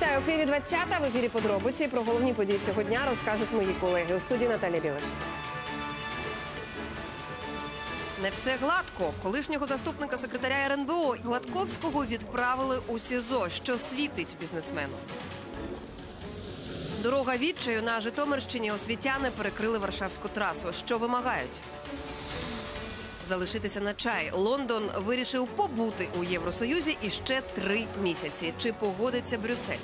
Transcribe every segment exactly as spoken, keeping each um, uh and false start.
Вітаю, у Києві двадцята. В ефірі подробиці. Про головні події цього дня розкажуть мої колеги. У студії Наталія Білаш. Не все гладко. Колишнього заступника секретаря ер ен бе о Гладковського відправили у СІЗО. Що світить бізнесмену? Дорога відчаю. На Житомирщині освітяни перекрили Варшавську трасу. Що вимагають? Залишитися на чай. Лондон вирішив побути у Євросоюзі іще три місяці. Чи погодиться Брюссель?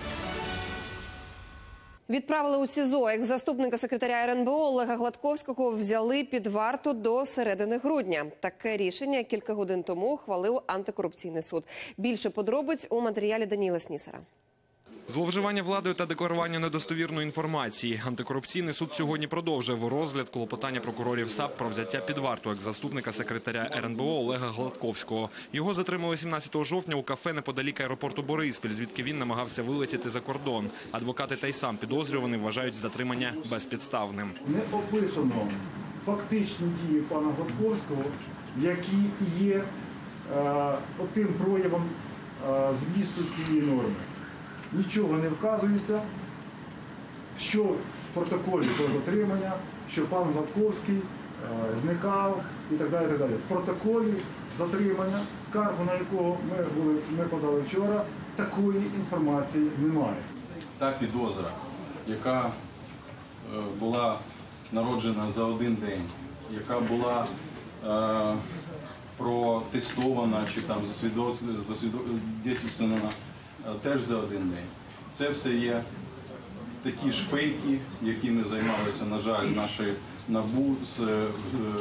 Відправили у СІЗО. Екс-заступника секретаря ер ен бе о Олега Гладковського взяли під варту до середини грудня. Таке рішення кілька годин тому ухвалив антикорупційний суд. Більше подробиць у матеріалі Даніла Снісера. Зловживання владою та декларування недостовірної інформації. Антикорупційний суд сьогодні продовжив розгляд клопотання прокурорів САП про взяття під варту екс-заступника секретаря ер ен бе о Олега Гладковського. Його затримали сімнадцятого жовтня у кафе неподалік аеропорту Бориспіль, звідки він намагався вилетіти за кордон. Адвокати та й сам підозрюваний вважають затримання безпідставним. Не описано фактичні дії пана Гладковського, які є е, тим проявом е, змісту цієї норми. Нічого не вказується, що в протоколі про затримання, що пан Гладковський е, зникав і так далі, так далі. В протоколі затримання, скаргу на якого ми, були, ми подали вчора, такої інформації немає. Та підозра, яка е, була народжена за один день, яка була е, протестована чи там засвідчена теж за один день. Це все є такі ж фейки, якими займалися, на жаль, наші НАБУ з е, е,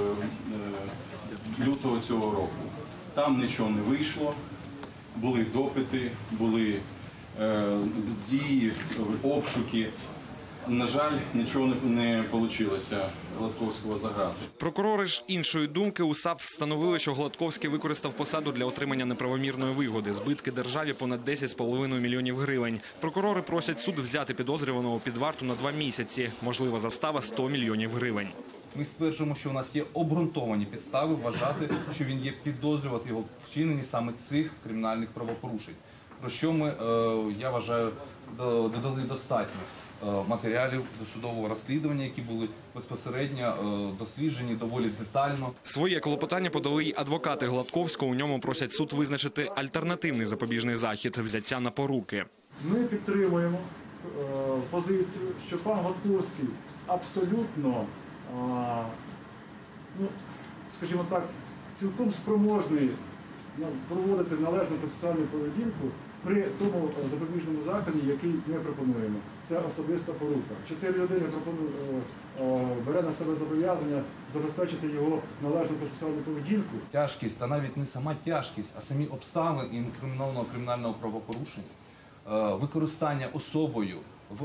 лютого цього року. Там нічого не вийшло, були допити, були е, дії, обшуки. На жаль, нічого не вийшло Гладковського заграти. Прокурори ж іншої думки у САП встановили, що Гладковський використав посаду для отримання неправомірної вигоди. Збитки державі понад десять з половиною мільйонів гривень. Прокурори просять суд взяти підозрюваного під варту на два місяці. Можлива застава – сто мільйонів гривень. Ми стверджуємо, що у нас є обґрунтовані підстави вважати, що він є підозрювати його вчиненні саме цих кримінальних правопорушень. Про що ми, я вважаю, додали достатньо матеріалів досудового розслідування, які були безпосередньо досліджені доволі детально. Своє клопотання подали й адвокати Гладковського. У ньому просять суд визначити альтернативний запобіжний захід – взяття на поруки. Ми підтримуємо е, позицію, що пан Гладковський абсолютно, е, ну, скажімо так, цілком спроможний проводити належну процесуальну поведінку при тому запобіжному заході, який ми пропонуємо. Це особиста порука. Чотири людини пропонує, бере на себе зобов'язання забезпечити його належну процесуальну поведінку. Тяжкість, та навіть не сама тяжкість, а самі обставини інкримінованого кримінального правопорушення, використання особою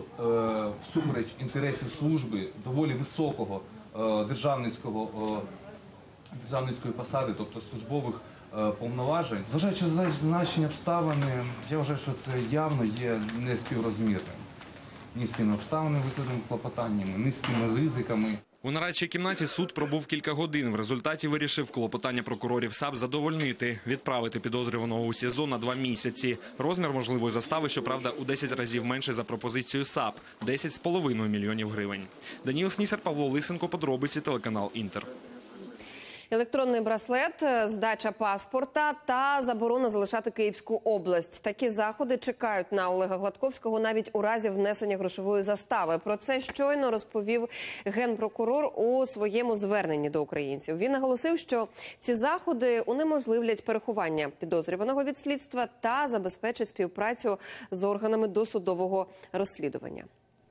всупереч інтересів служби доволі високого державницького, державницької посади, тобто службових повноважень. Зважаючи на зазначені обставини, я вважаю, що це явно є неспіврозмірним. Ні з тими обставинами, викладеними клопотаннями, ні з тими ризиками. У нарадчій кімнаті суд пробув кілька годин. В результаті вирішив клопотання прокурорів САП задовольнити, відправити підозрюваного у СІЗО на два місяці. Розмір можливої застави, щоправда, у десять разів менше за пропозицією САП – десять з половиною мільйонів гривень. Даніл Снісер, Павло Лисенко, подробиці, телеканал «Інтер». Електронний браслет, здача паспорта та заборона залишати Київську область. Такі заходи чекають на Олега Гладковського навіть у разі внесення грошової застави. Про це щойно розповів генпрокурор у своєму зверненні до українців. Він наголосив, що ці заходи унеможливлять переховання підозрюваного від слідства та забезпечать співпрацю з органами досудового розслідування.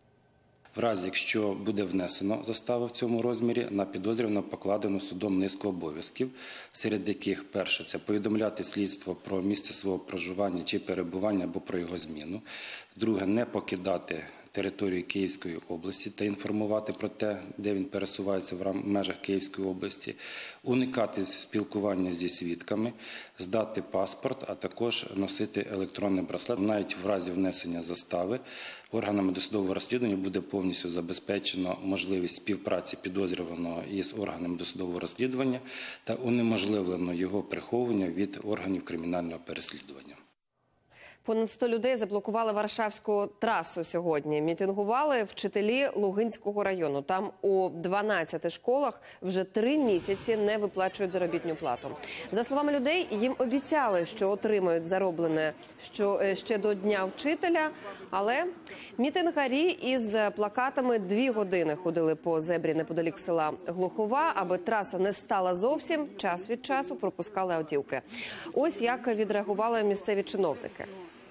В разі, якщо буде внесено заставу в цьому розмірі, на підозрюваного покладено судом низку обов'язків, серед яких перше – це повідомляти слідство про місце свого проживання чи перебування або про його зміну. Друге – не покидати територію Київської області та інформувати про те, де він пересувається в межах Київської області, уникати спілкування зі свідками, здати паспорт, а також носити електронний браслет. Навіть в разі внесення застави органами досудового розслідування буде повністю забезпечено можливість співпраці підозрюваного із органами досудового розслідування та унеможливлено його приховування від органів кримінального переслідування. Понад сто людей заблокували Варшавську трасу сьогодні. Мітингували вчителі Лугинського району. Там у дванадцяти школах вже три місяці не виплачують заробітну плату. За словами людей, їм обіцяли, що отримають зароблене що, ще до Дня вчителя. Але мітингарі із плакатами дві години ходили по зебрі неподалік села Глухова. Аби траса не стала зовсім, час від часу пропускали автівки. Ось як відреагували місцеві чиновники.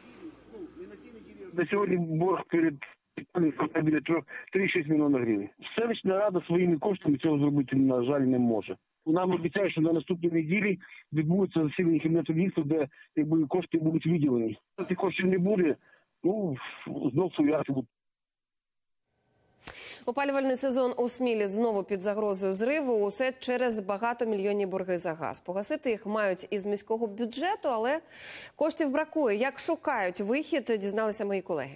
На сьогодні борг перед біля три-шість мільйонів гривень. Селищна рада своїми коштами цього зробити, на жаль, не може. Нам обіцяють, що на наступній неділі відбудеться засідання Кабінету міністрів, де якби, кошти будуть виділені. Якщо коштів не буде, ну, знов суярки будуть. Опалювальний сезон у Смілі знову під загрозою зриву. Усе через багатомільйонні борги за газ. Погасити їх мають із міського бюджету, але коштів бракує. Як шукають вихід, дізналися мої колеги.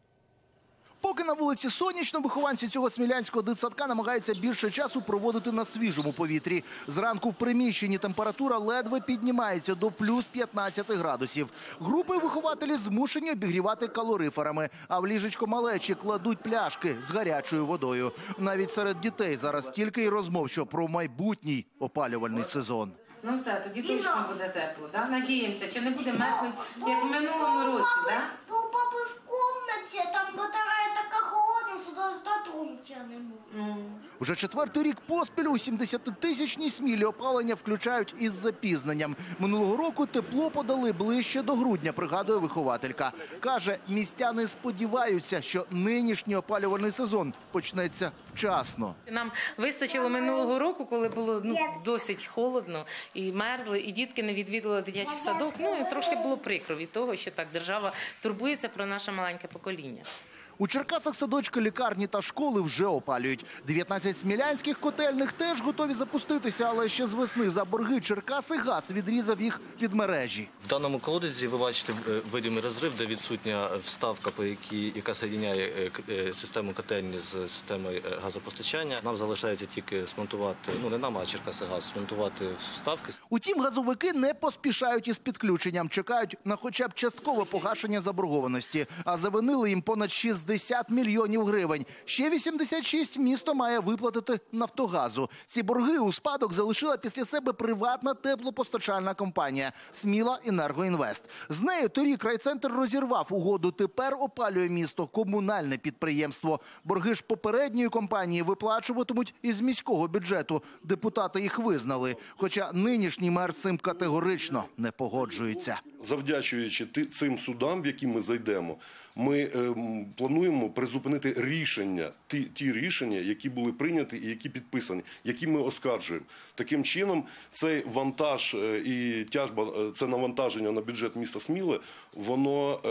Поки на вулиці сонячно, вихованці цього смілянського дитсадка намагаються більше часу проводити на свіжому повітрі. Зранку в приміщенні температура ледве піднімається до плюс п'ятнадцяти градусів. Групи вихователів змушені обігрівати калориферами, а в ліжечко малечі кладуть пляшки з гарячою водою. Навіть серед дітей зараз тільки й розмов, що про майбутній опалювальний сезон. Ну все, тоді точно буде тепло, да? Надіємося, чи не буде мерзнути, як в минулому році, да? У папи в кімнаті, там батарея така холодна, що навіть дотрунутися не можу. Вже четвертий рік поспіль у сімдесятитисячній Смілі опалення включають із запізненням. Минулого року тепло подали ближче до грудня, пригадує вихователька. Каже, містяни сподіваються, що нинішній опалювальний сезон почнеться вчасно. Нам вистачило минулого року, коли було ну, досить холодно і мерзли, і дітки не відвідували дитячий садок. Ну, і трошки було прикро від того, що так держава турбується про наше маленьке покоління. У Черкасах садочки, лікарні та школи вже опалюють. дев'ятнадцять смілянських котельних теж готові запуститися, але ще з весни за борги Черкасигаз відрізав їх від мережі. В даному колодязі ви бачите видимий розрив, де відсутня вставка, по якій, яка соєдиняє систему котельні з системою газопостачання. Нам залишається тільки смонтувати, ну не нам, а Черкасигаз, смонтувати вставки. Утім, газовики не поспішають із підключенням, чекають на хоча б часткове погашення заборгованості. А завинили їм понад шістдесят мільйонів гривень. Ще вісімдесят шість місто має виплатити Нафтогазу. Ці борги у спадок залишила після себе приватна теплопостачальна компанія «Сміла Енергоінвест». З нею торік райцентр розірвав угоду. Тепер опалює місто комунальне підприємство. Борги ж попередньої компанії виплачуватимуть із міського бюджету. Депутати їх визнали. Хоча нинішній мер з цим категорично не погоджується. Завдячуючи цим судам, в які ми зайдемо, ми е, плануємо призупинити рішення, ті, ті рішення, які були прийняті і які підписані, які ми оскаржуємо. Таким чином, цей вантаж е, і тяжба, е, це навантаження на бюджет міста Сміли, воно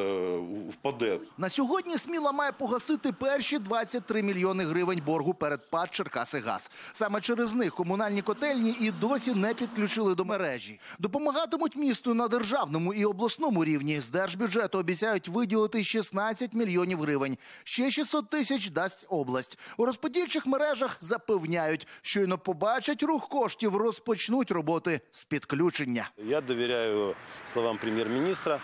е, впаде. На сьогодні Сміла має погасити перші двадцять три мільйони гривень боргу перед ПАТ «Черкасигаз». Саме через них комунальні котельні і досі не підключили до мережі. Допомагатимуть місту на державному і обласному рівні. З держбюджету обіцяють виділити шістнадцять мільйонів гривень. Ще шістсот тисяч дасть область. У розподільчих мережах запевняють, щойно побачать рух коштів, розпочнуть роботи з підключення. Я довіряю словам прем'єр-міністра,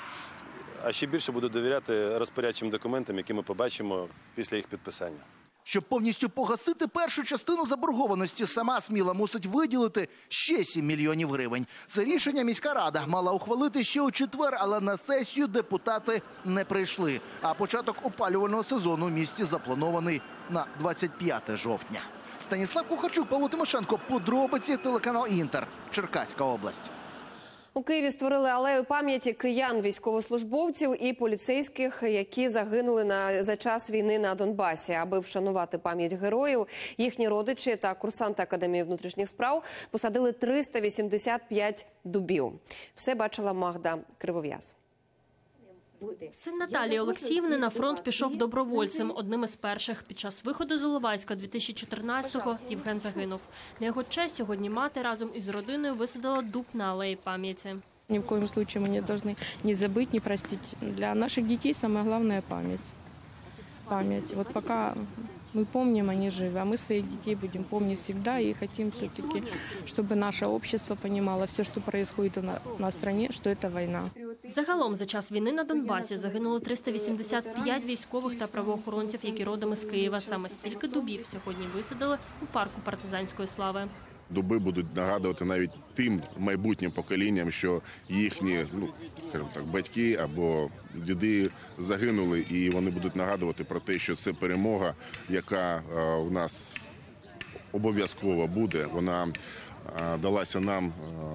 а ще більше буду довіряти розпорядчим документам, які ми побачимо після їх підписання. Щоб повністю погасити першу частину заборгованості, сама Сміла мусить виділити ще сім мільйонів гривень. Це рішення міська рада мала ухвалити ще у четвер, але на сесію депутати не прийшли. А початок опалювального сезону в місті запланований на двадцять п'яте жовтня. Станіслав Кухарчук, Павло Тимошенко, подробиці, телеканал «Інтер», Черкаська область. У Києві створили алею пам'яті киян, військовослужбовців і поліцейських, які загинули на, за час війни на Донбасі. Аби вшанувати пам'ять героїв, їхні родичі та курсанти Академії внутрішніх справ посадили триста вісімдесят п'ять дубів. Все бачила Магда Кривов'яз. Син Наталії Олексіївни на фронт пішов добровольцем. Одним із перших. Під час виходу з Іловайська дві тисячі чотирнадцятого Євген загинув. На його честь сьогодні мати разом із родиною висадила дуб на алеї пам'яті. Ни в коем случае мы не должны не забыть, не простить. Для наших детей самое главное – память. Память. Вот пока Мы помним, они живы, а мы своих детей будем помнить всегда и хотим все-таки, чтобы наше общество понимало все, что происходит у нас на стране, что это война. Загалом за час війни на Донбасі загинуло триста вісімдесят п'ять військових та правоохоронців, які родом із Києва. Саме стільки дубів сьогодні висадили у парку партизанської слави. Дуби будуть нагадувати навіть тим майбутнім поколінням, що їхні, ну, скажімо так, батьки або діди загинули, і вони будуть нагадувати про те, що це перемога, яка у нас обов'язково буде. Вона далася нам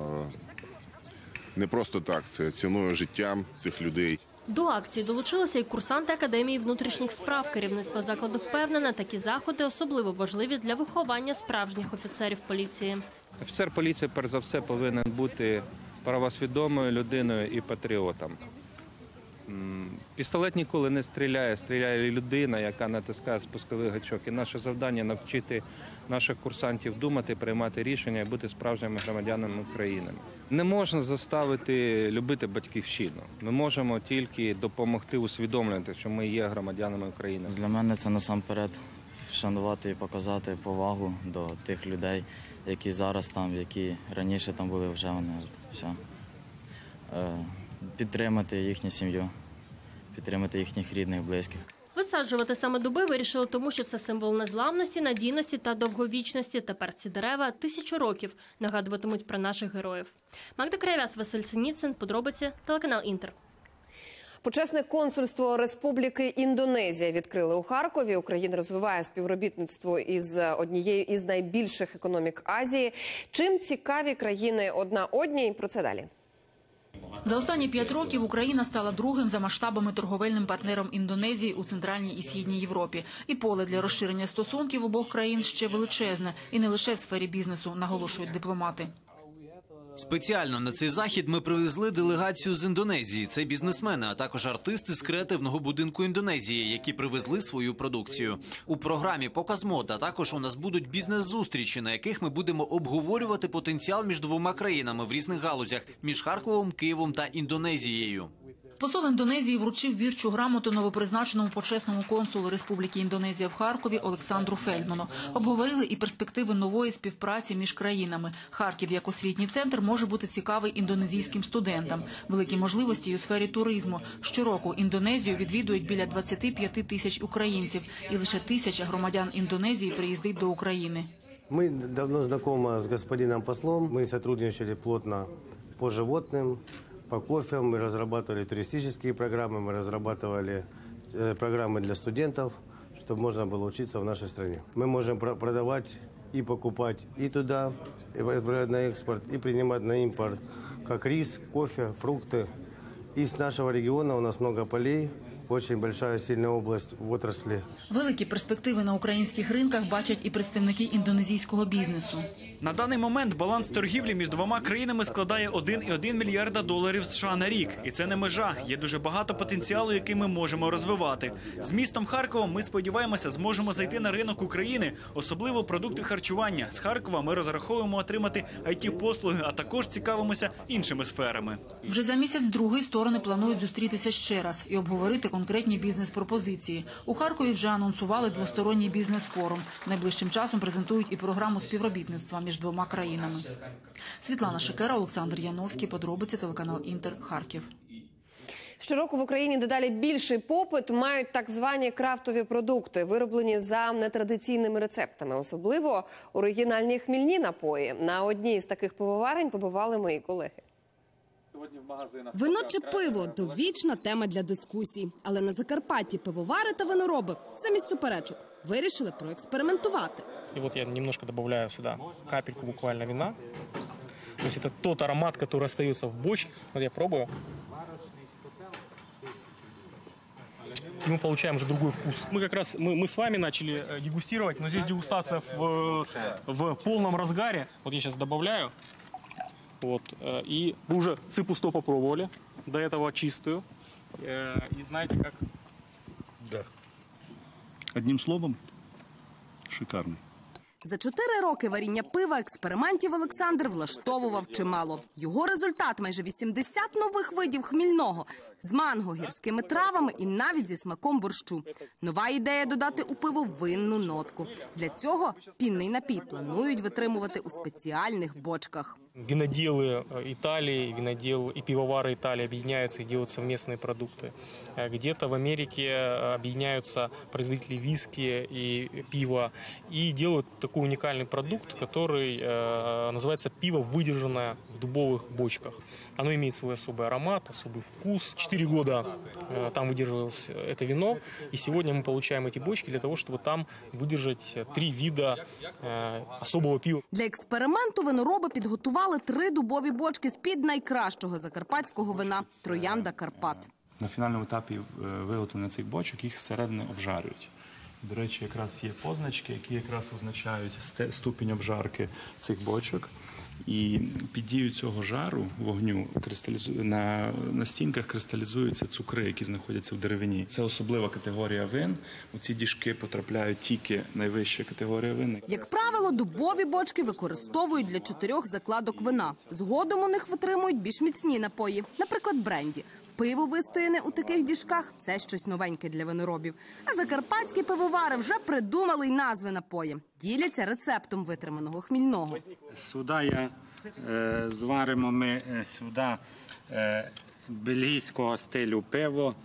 не просто так, це ціною життя цих людей. До акції долучилися і курсанти Академії внутрішніх справ. Керівництво закладу впевнене, такі заходи особливо важливі для виховання справжніх офіцерів поліції. Офіцер поліції, перш за все, повинен бути правосвідомою людиною і патріотом. Пістолет ніколи не стріляє, стріляє людина, яка натискає спусковий гачок. І наше завдання – навчити наших курсантів думати, приймати рішення і бути справжніми громадянами України. Не можна заставити любити батьківщину. Ми можемо тільки допомогти усвідомлювати, що ми є громадянами України. Для мене це насамперед вшанувати і показати повагу до тих людей, які зараз там, які раніше там були, вже вони все. Підтримати їхню сім'ю, підтримати їхніх рідних, близьких. Висаджувати саме дуби вирішили тому, що це символ незламності, надійності та довговічності. Тепер ці дерева тисячу років нагадуватимуть про наших героїв. Магда Кривяс, Василь Синіцин, подробиці, телеканал Інтер. Почесне консульство Республіки Індонезія відкрили у Харкові. Україна розвиває співробітництво із однією із найбільших економік Азії. Чим цікаві країни одна одній? Про це далі. За останні п'ять років Україна стала другим за масштабами торговельним партнером Індонезії у Центральній і Східній Європі. І поле для розширення стосунків обох країн ще величезне. І не лише в сфері бізнесу, наголошують дипломати. Спеціально на цей захід ми привезли делегацію з Індонезії. Це бізнесмени, а також артисти з креативного будинку Індонезії, які привезли свою продукцію. У програмі «Показ мод», а також у нас будуть бізнес-зустрічі, на яких ми будемо обговорювати потенціал між двома країнами в різних галузях – між Харковом, Києвом та Індонезією. Посол Індонезії вручив вірчу грамоту новопризначеному почесному консулу Республіки Індонезія в Харкові Олександру Фельдману. Обговорили і перспективи нової співпраці між країнами. Харків як освітній центр може бути цікавий індонезійським студентам. Великі можливості і у сфері туризму. Щороку Індонезію відвідують біля двадцять п'ять тисяч українців. І лише тисяча громадян Індонезії приїздить до України. Ми давно знайомі з господином послом. Ми співпрацювали плотно по животним. По кофе мы разрабатывали туристические программы, мы разрабатывали э, программы для студентов, чтобы можно было учиться в нашей стране. Мы можем про- продавать и покупать и туда, и отправлять на экспорт, и принимать на импорт, как рис, кофе, фрукты. И с нашего региона у нас много полей, очень большая сильная область в отрасли. Великі перспективи на українських ринках бачать і представники індонезійського бізнесу. На даний момент баланс торгівлі між двома країнами складає один цілих один мільярда доларів США на рік. І це не межа. Є дуже багато потенціалу, який ми можемо розвивати. З містом Харковом ми сподіваємося, зможемо зайти на ринок України, особливо продукти харчування. З Харкова ми розраховуємо отримати ай ті-послуги, а також цікавимося іншими сферами. Вже за місяць-другий сторони планують зустрітися ще раз і обговорити конкретні бізнес-пропозиції. У Харкові вже анонсували двосторонній бізнес-форум. Найближчим часом презентують і програму співробітництва між двома країнами. Світлана Шикера, Олександр Яновський. Подробиці, телеканал Інтер, Харків. Щороку в Україні дедалі більший попит мають так звані крафтові продукти, вироблені за нетрадиційними рецептами. Особливо оригінальні хмільні напої. На одній з таких пивоварень побували мої колеги. Вино чи пиво – довічна тема для дискусій. Але на Закарпатті пивовари та винороби замість суперечок вирішили проекспериментувати. И вот я немножко добавляю сюда капельку буквально вина. То есть это тот аромат, который остается в бочке. Вот я пробую. И мы получаем уже другой вкус. Мы как раз мы, мы с вами начали дегустировать, но здесь дегустация в, в полном разгаре. Вот я сейчас добавляю. Вот, и вы уже цыпу сто попробовали. До этого чистую. И знаете как? Да. Одним словом, шикарный. За чотири роки варіння пива експериментів Олександр влаштовував чимало. Його результат – майже вісімдесят нових видів хмільного з манго, гірськими травами і навіть зі смаком борщу. Нова ідея – додати у пиво винну нотку. Для цього пінний напій планують витримувати у спеціальних бочках. Виноделы Италии, винодел и пивовары Италии объединяются и делают совместные продукты. Где-то в Америке объединяются производители виски и пива и делают такой уникальный продукт, который э, называется пиво, выдержанное в дубовых бочках. Оно имеет свой особый аромат, особый вкус. Четыре года э, там выдерживалось это вино, и сегодня мы получаем эти бочки для того, чтобы там выдержать три вида э, особого пива. Для експерименту винороби підготували три дубові бочки з-під найкращого закарпатського вина – «Троянда Карпат». На фінальному етапі виготовлення цих бочок їх зсередини обжарюють. До речі, якраз є позначки, які якраз означають ступінь обжарки цих бочок. І під дією цього жару вогню на, на стінках кристалізуються цукри, які знаходяться в деревині. Це особлива категорія вин. У ці діжки потрапляють тільки найвища категорія вин. Як правило, дубові бочки використовують для чотирьох закладок вина. Згодом у них витримують більш міцні напої, наприклад, бренді. Пиво, вистояне у таких діжках – це щось новеньке для виноробів. А закарпатські пивовари вже придумали й назви напої. Діляться рецептом витриманого хмільного. Сюди я, е, зваримо ми е, сюди е, бельгійського стилю пиво,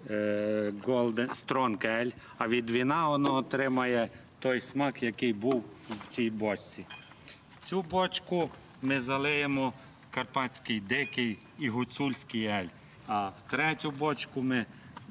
е, Golden Strong Ale, а від вина воно отримає той смак, який був в цій бочці. Цю бочку ми залиємо карпатський дикий і гуцульський ель. А в третю бочку ми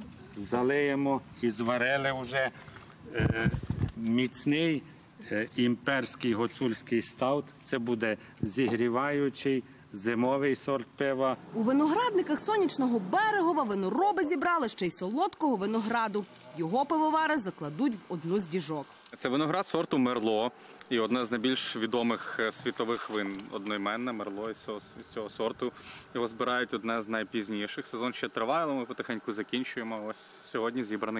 залиємо і зварили вже е, міцний е, імперський гуцульський стаут. Це буде зігріваючий зимовий сорт пива. У виноградниках Сонячного Берегова винороби зібрали ще й солодкого винограду. Його пивовари закладуть в одну з діжок. Це виноград сорту Мерло і одне з найбільш відомих світових вин. Одноіменне Мерло із цього, із цього сорту. Його збирають одне з найпізніших. Сезон ще триває, але ми потихеньку закінчуємо. Ось сьогодні зібраний.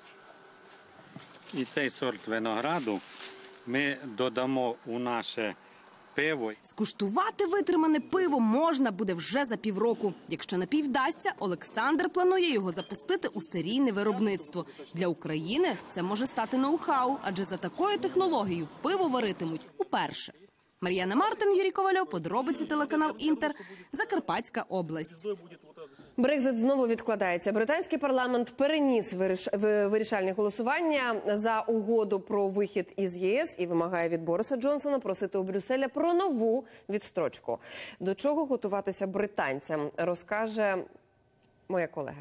І цей сорт винограду ми додамо у наше пиво. Скуштувати витримане пиво можна буде вже за півроку. Якщо напій вдасться, Олександр планує його запустити у серійне виробництво. Для України це може стати ноу-хау, адже за такою технологією пиво варитимуть уперше. Мар'яна Мартин, Юрій Ковальов, подробиці телеканал «Інтер», Закарпатська область. Брекзит знову відкладається. Британський парламент переніс виріш... вирішальне голосування за угоду про вихід із ЄС і вимагає від Бориса Джонсона просити у Брюсселя про нову відстрочку. До чого готуватися британцям, розкаже моя колега.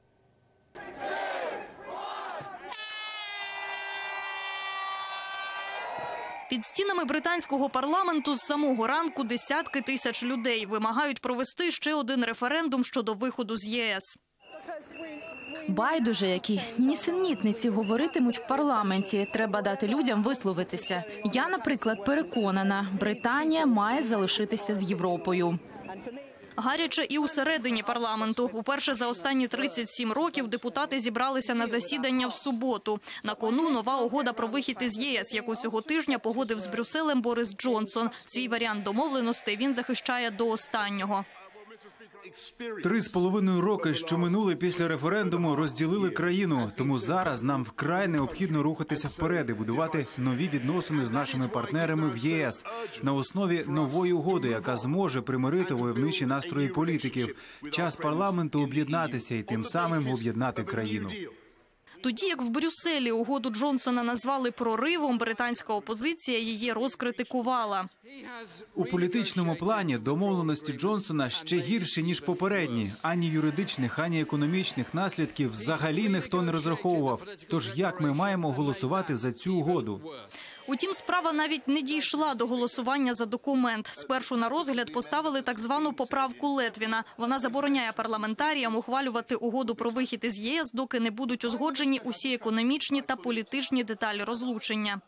Під стінами британського парламенту з самого ранку десятки тисяч людей вимагають провести ще один референдум щодо виходу з ЄС. Байдуже, які нісенітниці говоритимуть в парламенті. Треба дати людям висловитися. Я, наприклад, переконана, Британія має залишитися з Європою. Гаряче і усередині парламенту. Уперше за останні тридцять сім років депутати зібралися на засідання в суботу. На кону нова угода про вихід із ЄС, яку цього тижня погодив з Брюсселем Борис Джонсон. Свій варіант домовленостей він захищає до останнього. Три з половиною роки, що минули після референдуму, розділили країну. Тому зараз нам вкрай необхідно рухатися вперед і будувати нові відносини з нашими партнерами в ЄС на основі нової угоди, яка зможе примирити войовничі настрої політиків. Час парламенту об'єднатися і тим самим об'єднати країну. Тоді як в Брюсселі угоду Джонсона назвали проривом, британська опозиція її розкритикувала. У політичному плані домовленості Джонсона ще гірші, ніж попередні. Ані юридичних, ані економічних наслідків взагалі ніхто не розраховував. Тож як ми маємо голосувати за цю угоду? Утім, справа навіть не дійшла до голосування за документ. Спершу на розгляд поставили так звану поправку Летвіна. Вона забороняє парламентаріям ухвалювати угоду про вихід із ЄС, доки не будуть узгоджені усі економічні та політичні деталі розлучення.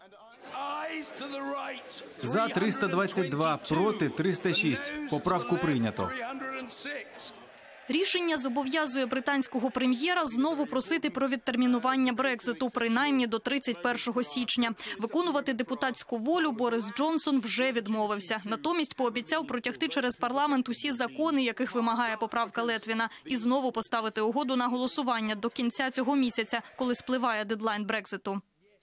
За триста двадцять два, проти триста шість. Поправку прийнято. Рішення зобов'язує британського прем'єра знову просити про відтермінування Брекзиту, принаймні до тридцять першого січня. Виконувати депутатську волю Борис Джонсон вже відмовився. Натомість пообіцяв протягти через парламент усі закони, яких вимагає поправка Летвіна, і знову поставити угоду на голосування до кінця цього місяця, коли спливає дедлайн Брекзиту.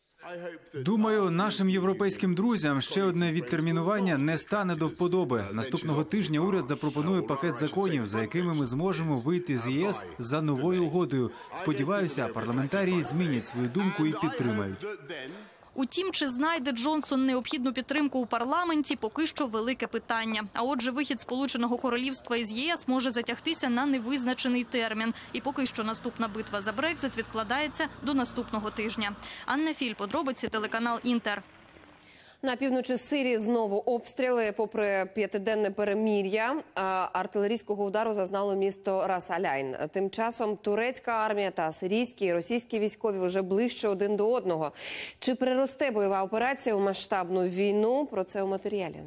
Думаю, нашим європейським друзям ще одне відтермінування не стане до вподоби. Наступного тижня уряд запропонує пакет законів, за якими ми зможемо вийти з ЄС за новою угодою. Сподіваюся, парламентарії змінять свою думку і підтримають. Утім, чи знайде Джонсон необхідну підтримку у парламенті, поки що велике питання. А отже, вихід Сполученого Королівства із ЄС може затягтися на невизначений термін. І поки що наступна битва за Брекзит відкладається до наступного тижня. Анна Філь, подробиці, телеканал «Інтер». На півночі Сирії знову обстріли. Попри п'ятиденне перемир'я, артилерійського удару зазнало місто Рас-Аляйн. Тим часом турецька армія та сирійські і російські військові вже ближче один до одного. Чи переросте бойова операція у масштабну війну? Про це у матеріалі.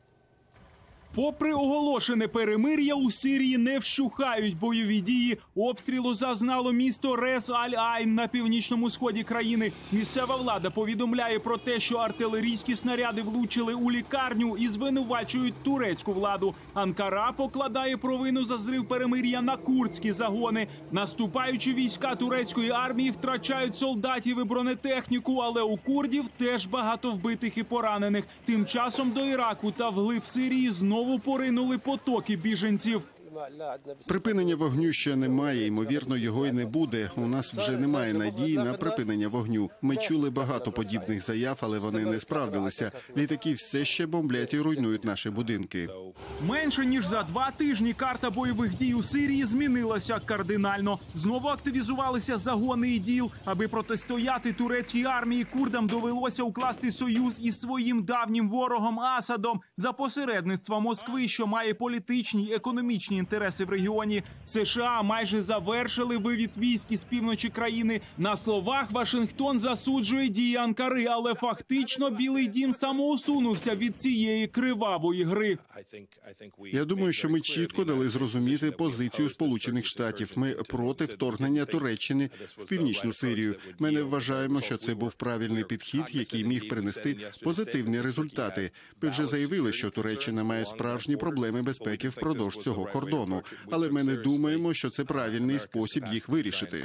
Попри оголошене перемир'я, у Сирії не вщухають бойові дії. Обстрілу зазнало місто Рес-Аль-Айн на північному сході країни. Місцева влада повідомляє про те, що артилерійські снаряди влучили у лікарню і звинувачують турецьку владу. Анкара покладає провину за зрив перемир'я на курдські загони. Наступаючі війська турецької армії втрачають солдатів і бронетехніку, але у курдів теж багато вбитих і поранених. Тим часом до Іраку та вглиб Сирії знову Знову поринули потоки біженців. Припинення вогню ще немає, ймовірно, його й не буде. У нас вже немає надії на припинення вогню. Ми чули багато подібних заяв, але вони не справдилися. Літаки все ще бомблять і руйнують наші будинки. Менше ніж за два тижні карта бойових дій у Сирії змінилася кардинально. Знову активізувалися загони ІДІЛ. Аби протистояти турецькій армії, курдам довелося укласти союз із своїм давнім ворогом Асадом за посередництва Москви, що має політичні й економічні інтереси в регіоні. США майже завершили вивід військ із півночі країни. На словах Вашингтон засуджує дії Анкари, але фактично Білий дім самоусунувся від цієї кривавої гри. Я думаю, що ми чітко дали зрозуміти позицію Сполучених Штатів. Ми проти вторгнення Туреччини в північну Сирію. Ми не вважаємо, що це був правильний підхід, який міг принести позитивні результати. Ми вже заявили, що Туреччина має справжні проблеми безпеки впродовж цього кордону. Але ми не думаємо, що це правильний спосіб їх вирішити.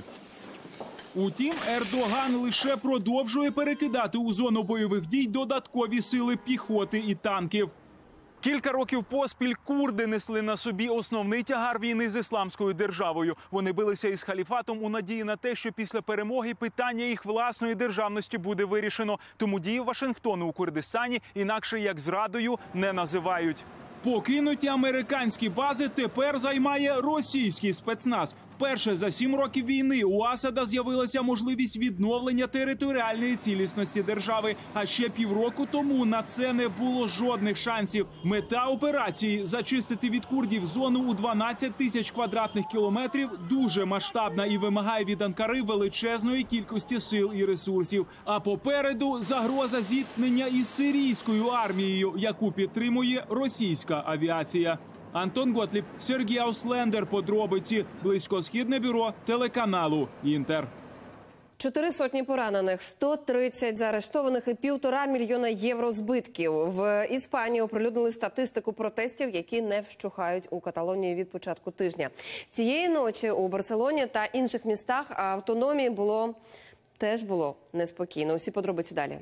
Утім, Ердоган лише продовжує перекидати у зону бойових дій додаткові сили піхоти і танків. Кілька років поспіль курди несли на собі основний тягар війни з ісламською державою. Вони билися із халіфатом у надії на те, що після перемоги питання їх власної державності буде вирішено. Тому дії Вашингтону у Курдистані інакше як зрадою не називають. Покинуті американські бази тепер займає російський спецназ. Вперше за сім років війни у Асада з'явилася можливість відновлення територіальної цілісності держави. А ще півроку тому на це не було жодних шансів. Мета операції – зачистити від курдів зону у дванадцять тисяч квадратних кілометрів – дуже масштабна і вимагає від Анкари величезної кількості сил і ресурсів. А попереду – загроза зіткнення із сирійською армією, яку підтримує російська авіація. Антон Готліб, Сергій Ауслендер, подробиці, Близькосхідне бюро телеканалу «Інтер». Чотири сотні поранених, сто тридцять заарештованих і півтора мільйона євро збитків. В Іспанії оприлюднили статистику протестів, які не вщухають у Каталонії від початку тижня. Цієї ночі у Барселоні та інших містах автономії було теж було неспокійно. Усі подробиці далі.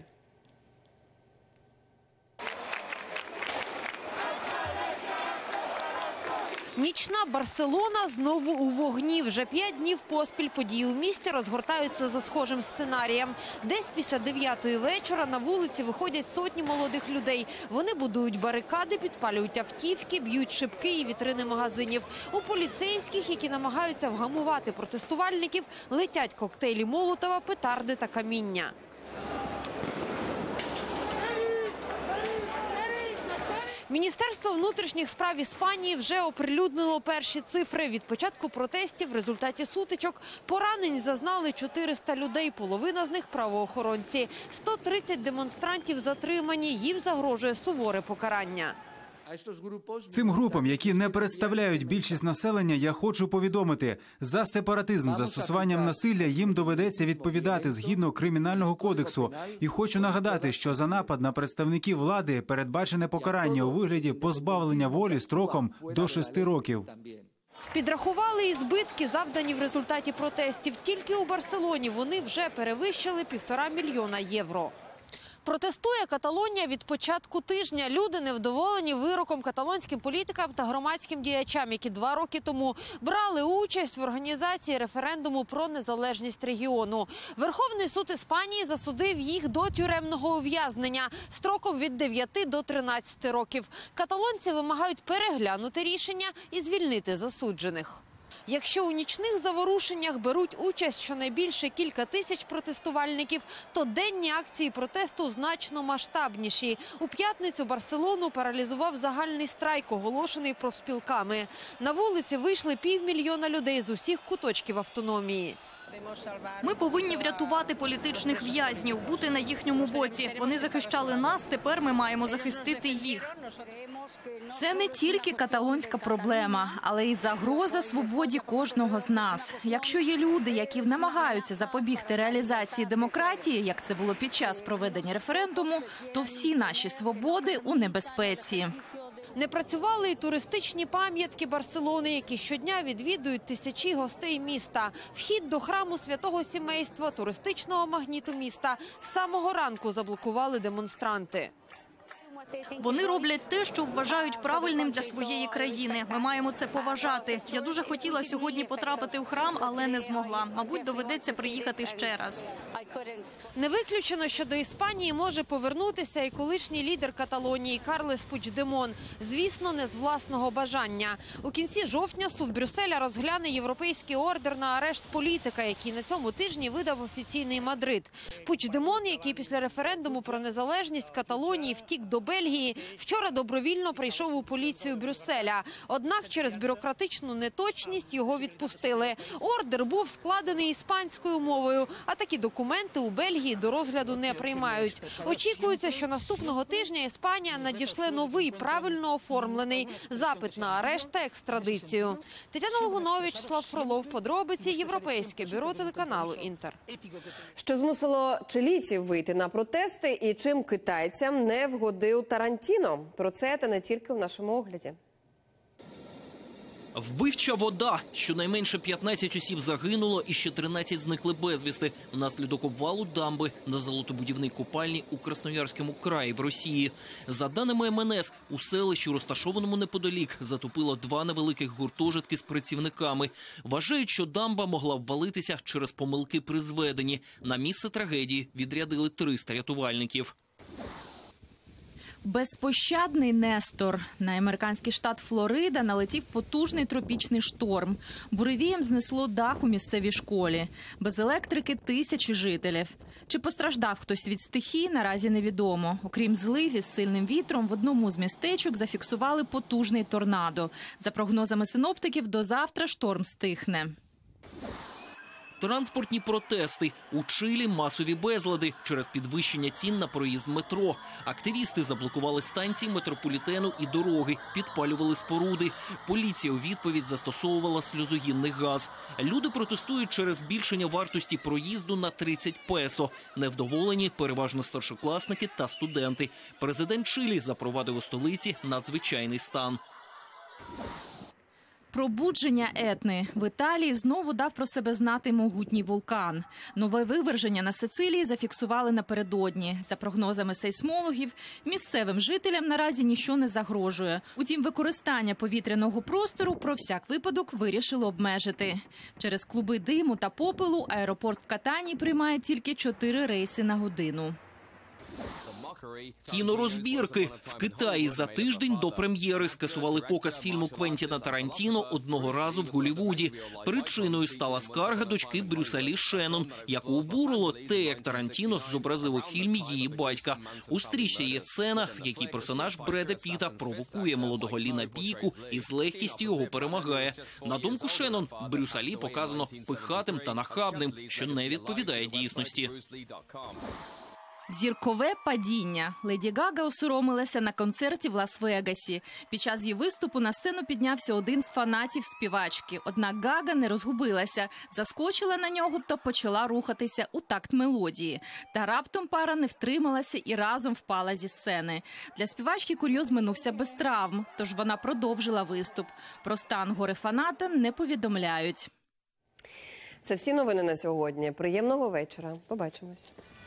Нічна Барселона знову у вогні. Вже п'ять днів поспіль події у місті розгортаються за схожим сценарієм. Десь після дев'ятої вечора на вулиці виходять сотні молодих людей. Вони будують барикади, підпалюють автівки, б'ють шибки і вітрини магазинів. У поліцейських, які намагаються вгамувати протестувальників, летять коктейлі Молотова, петарди та каміння. Міністерство внутрішніх справ Іспанії вже оприлюднило перші цифри. Від початку протестів в результаті сутичок поранень зазнали чотириста людей, половина з них – правоохоронці. сто тридцять демонстрантів затримані, їм загрожує суворе покарання. Цим групам, які не представляють більшість населення, я хочу повідомити, за сепаратизм, застосуванням насилля їм доведеться відповідати згідно Кримінального кодексу. І хочу нагадати, що за напад на представників влади передбачене покарання у вигляді позбавлення волі строком до шести років. Підрахували і збитки, завдані в результаті протестів. Тільки у Барселоні вони вже перевищили півтора мільйона євро. Протестує Каталонія від початку тижня. Люди невдоволені вироком каталонським політикам та громадським діячам, які два роки тому брали участь в організації референдуму про незалежність регіону. Верховний суд Іспанії засудив їх до тюремного ув'язнення строком від дев'яти до тринадцяти років. Каталонці вимагають переглянути рішення і звільнити засуджених. Якщо у нічних заворушеннях беруть участь щонайбільше кілька тисяч протестувальників, то денні акції протесту значно масштабніші. У п'ятницю Барселону паралізував загальний страйк, оголошений профспілками. На вулиці вийшли півмільйона людей з усіх куточків автономії. Ми повинні врятувати політичних в'язнів, бути на їхньому боці. Вони захищали нас, тепер ми маємо захистити їх. Це не тільки каталонська проблема, але й загроза свободі кожного з нас. Якщо є люди, які намагаються запобігти реалізації демократії, як це було під час проведення референдуму, то всі наші свободи у небезпеці. Не працювали й туристичні пам'ятки Барселони, які щодня відвідують тисячі гостей міста. Вхід до храму Святого Сімейства, туристичного магніту міста, з самого ранку заблокували демонстранти. Вони роблять те, що вважають правильним для своєї країни. Ми маємо це поважати. Я дуже хотіла сьогодні потрапити в храм, але не змогла. Мабуть, доведеться приїхати ще раз. Не виключено, що до Іспанії може повернутися і колишній лідер Каталонії Карлес Пучдемон. Звісно, не з власного бажання. У кінці жовтня суд Брюсселя розгляне європейський ордер на арешт політика, який на цьому тижні видав офіційний Мадрид. Пучдемон, який після референдуму про незалежність Каталонії втік до Бельгії, вчора добровільно прийшов у поліцію Брюсселя. Однак через бюрократичну неточність його відпустили. Ордер був складений іспанською мовою, а такі документи у Бельгії до розгляду не приймають. Очікується, що наступного тижня Іспанія надішле новий, правильно оформлений запит на арешт та екстрадицію. Тетяна Логунович, Слав Фролов, подробиці, Європейське бюро телеканалу «Інтер». Що змусило чилійців вийти на протести і чим китайцям не вгодив Тарантіно? Про це та не тільки в нашому огляді. Вбивча вода. Щонайменше п'ятнадцять осіб загинуло і ще тринадцять зникли безвісти внаслідок обвалу дамби на золотобудівній купальні у Красноярському краї в Росії. За даними ем ен ес, у селищі, розташованому неподалік, затопило два невеликих гуртожитки з працівниками. Вважають, що дамба могла обвалитися через помилки при зведенні. На місце трагедії відрядили триста рятувальників. Безпощадний Нестор. На американський штат Флорида налетів потужний тропічний шторм. Буревієм знесло дах у місцевій школі. Без електрики тисячі жителів. Чи постраждав хтось від стихії, наразі невідомо. Окрім злив із сильним вітром, в одному з містечок зафіксували потужний торнадо. За прогнозами синоптиків, до завтра шторм стихне. Транспортні протести. У Чилі масові безлади через підвищення цін на проїзд метро. Активісти заблокували станції метрополітену і дороги, підпалювали споруди. Поліція у відповідь застосовувала сльозогінний газ. Люди протестують через збільшення вартості проїзду на тридцять песо. Невдоволені переважно старшокласники та студенти. Президент Чилі запровадив у столиці надзвичайний стан. Пробудження Етни. В Італії знову дав про себе знати могутній вулкан. Нове виверження на Сицилії зафіксували напередодні. За прогнозами сейсмологів, місцевим жителям наразі нічого не загрожує. Утім, використання повітряного простору про всяк випадок вирішили обмежити. Через клуби диму та попелу аеропорт в Катані приймає тільки чотири рейси на годину. Кінорозбірки. В Китаї за тиждень до прем'єри скасували показ фільму Квентіна Тарантіно «Одного разу в Голлівуді». Причиною стала скарга дочки Брюса Лі Шеннон, яку обурило те, як Тарантіно зобразив у фільмі її батька. У стрічці є сцена, в якій персонаж Бреда Піта провокує молодого Лі на бійку і з легкістю його перемагає. На думку Шеннон, Брюса Лі показано пихатим та нахабним, що не відповідає дійсності. Зіркове падіння. Леді Гага осоромилася на концерті в Лас-Вегасі. Під час її виступу на сцену піднявся один з фанатів співачки. Однак Гага не розгубилася, заскочила на нього та почала рухатися у такт мелодії. Та раптом пара не втрималася і разом впала зі сцени. Для співачки курйоз минувся без травм, тож вона продовжила виступ. Про стан горе-фаната не повідомляють. Це всі новини на сьогодні. Приємного вечора. Побачимось.